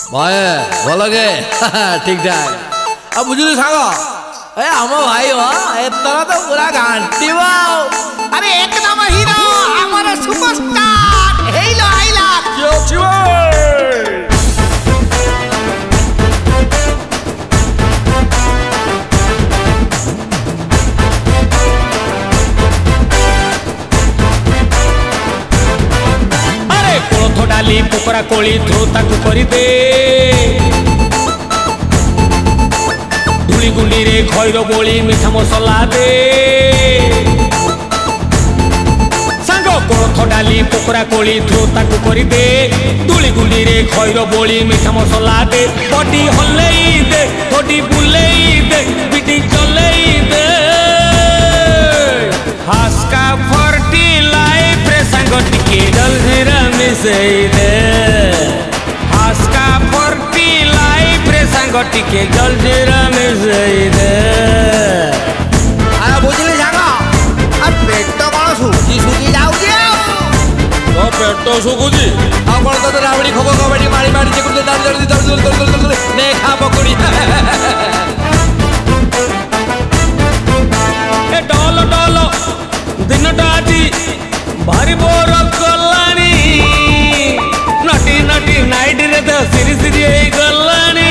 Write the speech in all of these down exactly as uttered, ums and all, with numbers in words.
भाई बोल के ठीक ठाक अब बुझलु सांग ए हम भाई हो एतरा तो पूरा घंटी बाओ अरे एकदम हीरो हमारा सुपरस्टार हेलो आइला यो छिवे डाली पोकरा कोली थ्रो ताकू करी दे धूली गुंडी रे खैर बोली मीठा मसला दे सांग कोलथ डाली पोकरा कोली थ्रो ताकू करी दे धूली गुंडी रे खैर बोली मीठा मसला दे बॉडी हल्लेई दे बॉडी बुलेई दे बिटी चलेई दे हासका फर्टी लाइफ रे सांग टिके जलजीरा मिसेई दे हासका फर्टी लाइफ रे सांग टिके जलजीरा मिसेई दे आ बुझली सांग आ पेट कोन सुजी सुजी जाउजी तो पेट तो सुकुजी आ कोन तो रावड़ी खो कबड्डी मारी मारी जे कुछ दाल जल्दी जल्दी जल्दी जल्दी ने खा पकड़ी ए डॉल डॉल दिनटा आजी भारी बोर गलानी नटी नटी नाइट रे तो सिरी सिरी गलानी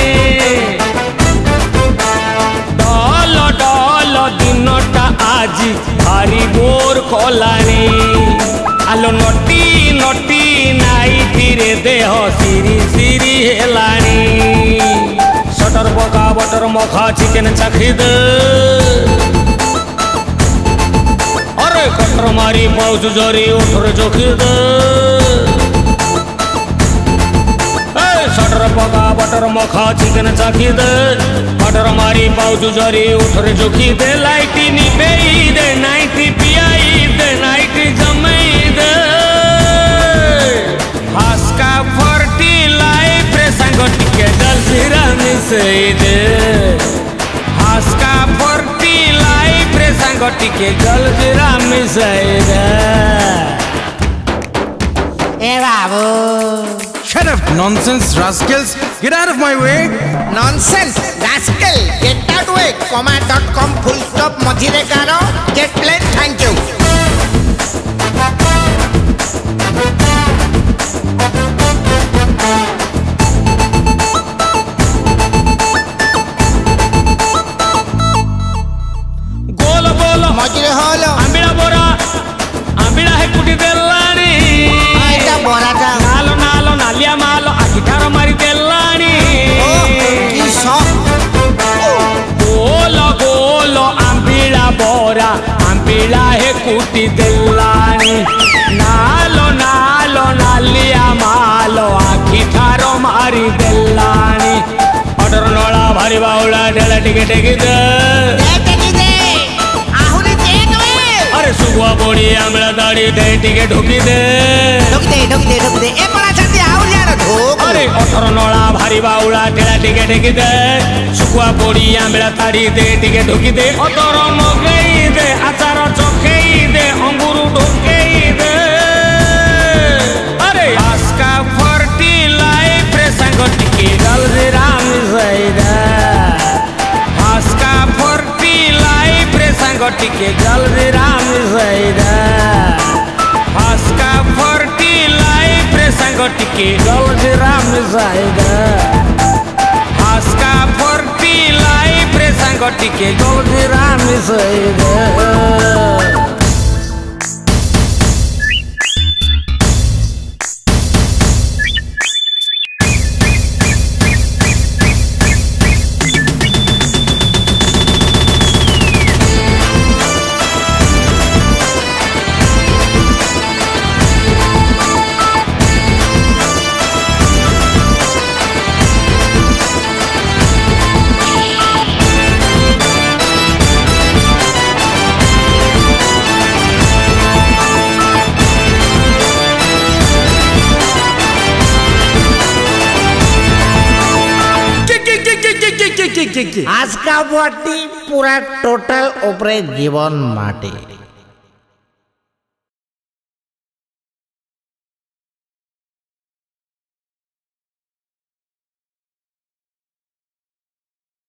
डॉल डॉल दिनटा आजी भारी बोर कलानी आलो नटी नटी नाइट रे देह सिरी सिरी हेलानी सटर पका बटर मखा चिकन चाखी दे कटर मारी पाउच जरी उठर चोखी दे सटर पका बटर मखा चिकन चाखी दे कटर मारी पाउच जरी उठर चोखी दे लाइटी निपेई दे नाइटी पियाई दे नाइटी जमई दे हासका फर्टी लाइफ रे सांग टिके जलजीरा मिसेई दे हासका फर्टी लाइफ रे सांग टिके जलजीरा मिसेई दे ए बाबू Shut up, nonsense rascals! Get out of my way! Nonsense rascal get out way command dot com full stop मझिरे कारो get plane thank you मझिरे होलो आंबिड़ा बोरा आंबिड़ा है कुटी देलानी आइटा बोराटा नालो नालो नालिया मालो आखिठार मारी देलानी ओ की सो गोलो गोलो आंबिड़ा बोरा आंबिड़ा है कुटी देलानी नालो नालो नालिया मालो आखिठार मारी देलानी ऑर्डर नोला भारी बाउला डेला टिके टेकी दे सुगुआ बोड़ी आमला दाढ़ी दे टिके ढुकी दे ढुकी दे ढुकी दे ढुकी दे ए पड़ा चंदी आउर यार ढोक अरे अठर नोला भारी बाउला टेला टिके ढुकी दे सुगुआ बोड़ी आमला दाढ़ी दे टिके ढुकी दे अतर मगई दे आचार चखेई दे अंगूर ढोकेई दे अरे आस्का फर्टी लाइफ रे सांग टिके जलजीरा मिसेई दे आस्का फर्टी लाइफ रे सांग टिके जलजीरा मिसेई दे हासका फर्टी लाइफ रे सांग टिके जलजीरा मिसेई दे हासका फर्टी लाइफ रे सांग टिके जलजीरा मिसेई दे आज का बॉडी पूरा टोटल ऊपरे जीवन माटी।